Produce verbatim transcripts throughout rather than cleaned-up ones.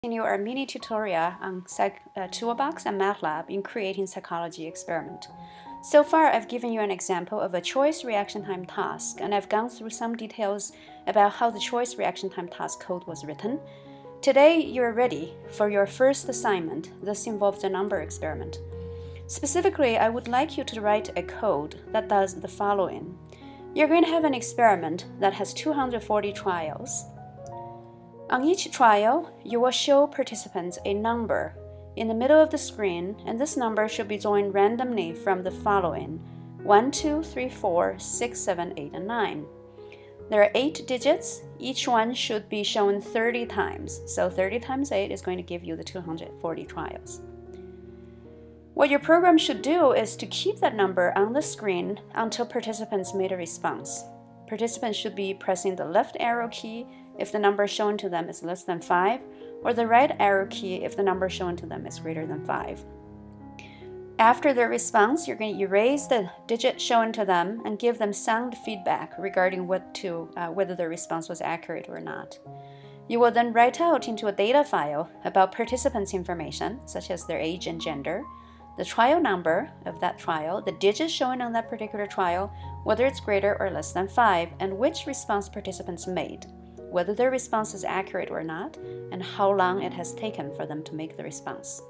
Continue our mini tutorial on Psychtoolbox and MATLAB in creating psychology experiment. So far, I've given you an example of a choice reaction time task, and I've gone through some details about how the choice reaction time task code was written. Today, you're ready for your first assignment. This involves a number experiment. Specifically, I would like you to write a code that does the following. You're going to have an experiment that has two hundred forty trials. On each trial, you will show participants a number in the middle of the screen, and this number should be joined randomly from the following: one, two, three, four, six, seven, eight, and nine. There are eight digits. Each one should be shown thirty times. So thirty times eight is going to give you the two hundred forty trials. What your program should do is to keep that number on the screen until participants made a response. Participants should be pressing the left arrow key if the number shown to them is less than five, or the right arrow key if the number shown to them is greater than five. After their response, you're going to erase the digit shown to them and give them sound feedback regarding what to, uh, whether their response was accurate or not. You will then write out into a data file about participants' information, such as their age and gender, the trial number of that trial, the digit shown on that particular trial, whether it's greater or less than five, and which response participants made, whether their response is accurate or not, and how long it has taken for them to make the response.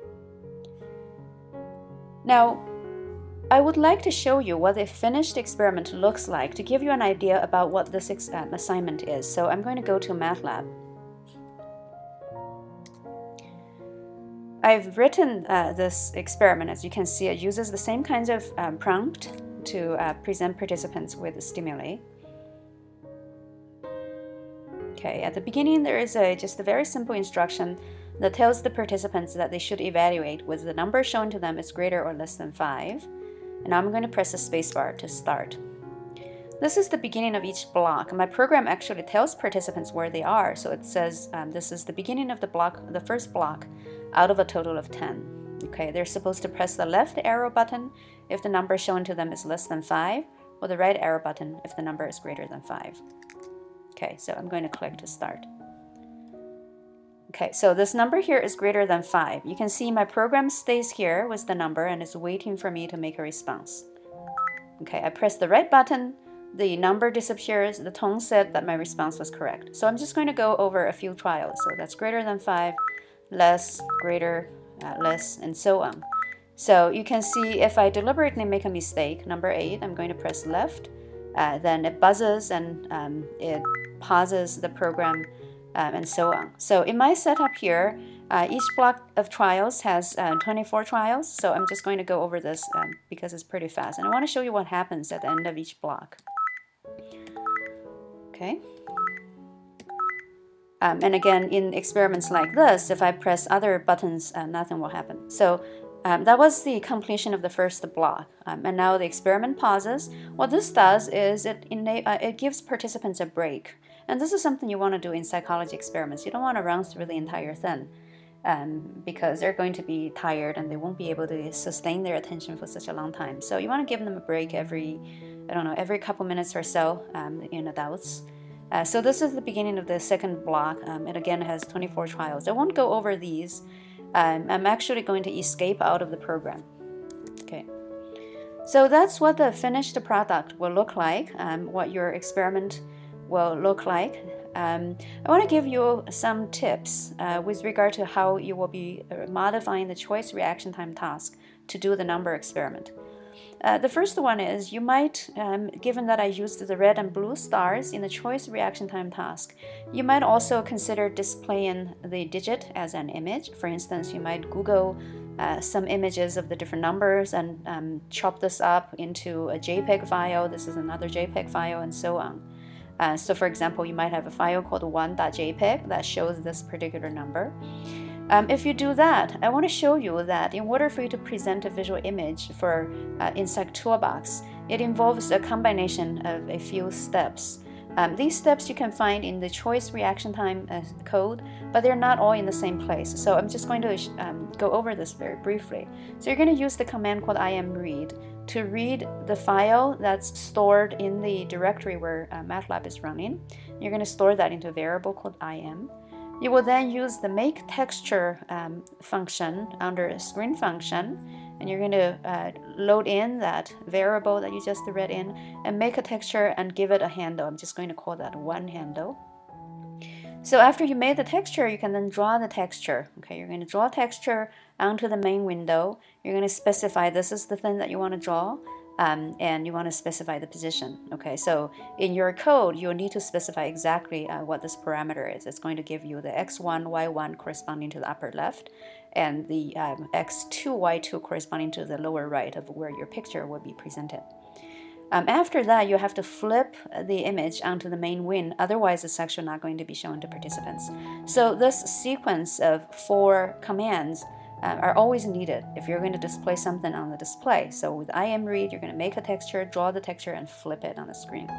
Now, I would like to show you what a finished experiment looks like to give you an idea about what this um, assignment is. So I'm going to go to MATLAB. I've written uh, this experiment. As you can see, it uses the same kinds of um, prompt to uh, present participants with the stimuli. Okay, at the beginning there is a, just a very simple instruction that tells the participants that they should evaluate whether the number shown to them is greater or less than five. And I'm going to press the spacebar to start. This is the beginning of each block. My program actually tells participants where they are, so it says um, this is the beginning of the block, the first block, out of a total of ten. Okay, they're supposed to press the left arrow button if the number shown to them is less than five, or the right arrow button if the number is greater than five. Okay, so I'm going to click to start. Okay, so this number here is greater than five. You can see my program stays here with the number and is waiting for me to make a response. Okay, I press the right button, the number disappears, the tone said that my response was correct. So I'm just going to go over a few trials. So that's greater than five, less, greater, uh, less, and so on. So you can see if I deliberately make a mistake, number eight, I'm going to press left, uh, then it buzzes and um, it pauses the program, um, and so on. So in my setup here, uh, each block of trials has uh, twenty-four trials, so I'm just going to go over this um, because it's pretty fast. And I want to show you what happens at the end of each block. Okay. Um, and again, in experiments like this, if I press other buttons, uh, nothing will happen. So um, that was the completion of the first block. Um, and now the experiment pauses. What this does is it, uh, it gives participants a break. And this is something you want to do in psychology experiments. You don't want to run through the entire thing um, because they're going to be tired and they won't be able to sustain their attention for such a long time. So you want to give them a break every, I don't know, every couple minutes or so um, in adults. Uh, so this is the beginning of the second block. Um, it again has twenty-four trials. I won't go over these. Um, I'm actually going to escape out of the program. Okay. So that's what the finished product will look like, um, what your experiment will look like. Um, I want to give you some tips uh, with regard to how you will be modifying the choice reaction time task to do the number experiment. Uh, the first one is you might, um, given that I used the red and blue stars in the choice reaction time task, you might also consider displaying the digit as an image. For instance, you might Google uh, some images of the different numbers and um, chop this up into a JPEG file. This is another JPEG file, and so on. Uh, so for example, you might have a file called one dot J P E G that shows this particular number. Um, if you do that, I want to show you that in order for you to present a visual image for uh, in Psychtoolbox, it involves a combination of a few steps. Um, these steps you can find in the choice reaction time uh, code, but they're not all in the same place. So I'm just going to um, go over this very briefly. So you're going to use the command called imread to read the file that's stored in the directory where uh, MATLAB is running. You're going to store that into a variable called im. You will then use the make texture um, function under screen function, and you're going to uh, load in that variable that you just read in and make a texture and give it a handle. I'm just going to call that one handle. So after you made the texture, you can then draw the texture. Okay, you're going to draw texture onto the main window. You're going to specify this is the thing that you want to draw. Um, and you want to specify the position. Okay, so in your code, you'll need to specify exactly uh, what this parameter is. It's going to give you the x one, y one corresponding to the upper left, and the um, x two, y two corresponding to the lower right of where your picture will be presented. Um, after that, you have to flip the image onto the main win, otherwise it's actually not going to be shown to participants. So this sequence of four commands Uh, are always needed if you're going to display something on the display. So with imread, you're going to make a texture, draw the texture, and flip it on the screen.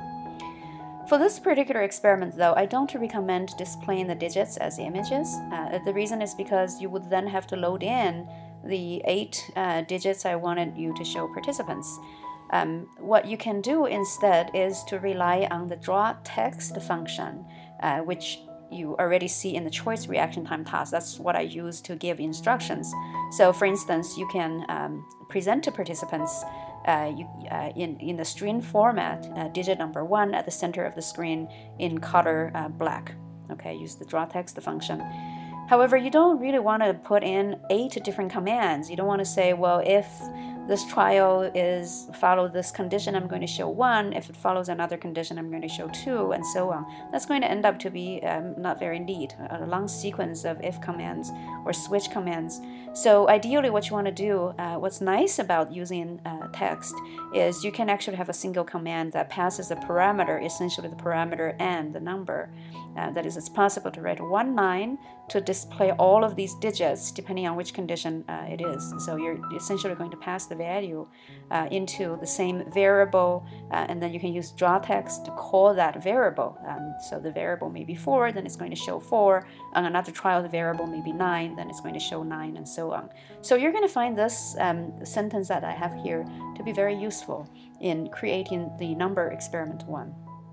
For this particular experiment, though, I don't recommend displaying the digits as images. Uh, the reason is because you would then have to load in the eight uh, digits I wanted you to show participants. Um, what you can do instead is to rely on the draw text function, uh, which you already see in the choice reaction time task. That's what I use to give instructions. So for instance, you can um, present to participants uh, you, uh, in, in the string format, uh, digit number one at the center of the screen in color uh, black. Okay, use the draw text function. However, you don't really want to put in eight different commands. You don't want to say, well, if this trial is follow this condition, I'm going to show one. If it follows another condition, I'm going to show two, and so on. That's going to end up to be um, not very neat, a long sequence of if commands or switch commands. So ideally what you want to do, uh, what's nice about using uh, text is you can actually have a single command that passes a parameter, essentially the parameter and the number. Uh, that is, it's possible to write one line to display all of these digits depending on which condition uh, it is. So you're essentially going to pass the value uh, into the same variable, uh, and then you can use draw text to call that variable. Um, so the variable may be four, then it's going to show four. On another trial, the variable may be nine, then it's going to show nine, and so on. So you're going to find this um, sentence that I have here to be very useful in creating the number experiment one.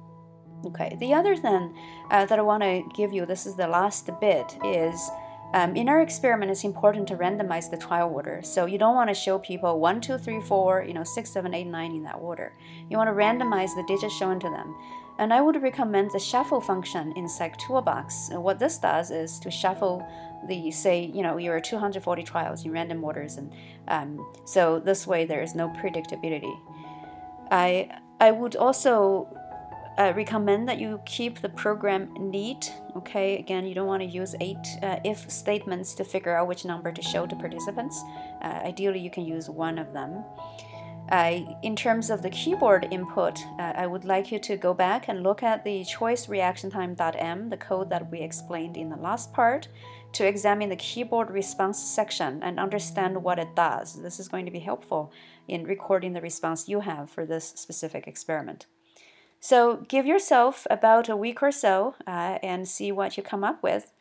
Okay, the other thing uh, that I want to give you, this is the last bit, is um, in our experiment it's important to randomize the trial order. So you don't want to show people one, two, three, four, you know, six, seven, eight, nine in that order. You want to randomize the digits shown to them. And I would recommend the shuffle function in Psychtoolbox. And what this does is to shuffle the, say, you know, your two hundred forty trials in random orders, and um, so this way there is no predictability. I I would also Uh, recommend that you keep the program neat. Okay, again, you don't want to use eight uh, if statements to figure out which number to show to participants. Uh, ideally, you can use one of them. Uh, in terms of the keyboard input, uh, I would like you to go back and look at the choice reaction time.m, the code that we explained in the last part, to examine the keyboard response section and understand what it does. This is going to be helpful in recording the response you have for this specific experiment. So give yourself about a week or so uh, and see what you come up with.